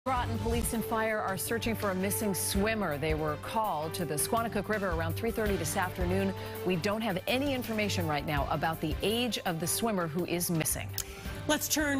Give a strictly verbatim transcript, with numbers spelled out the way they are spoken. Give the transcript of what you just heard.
Groton police and fire are searching for a missing swimmer. They were called to the Squannacook River around three thirty this afternoon. We don't have any information right now about the age of the swimmer who is missing. Let's turn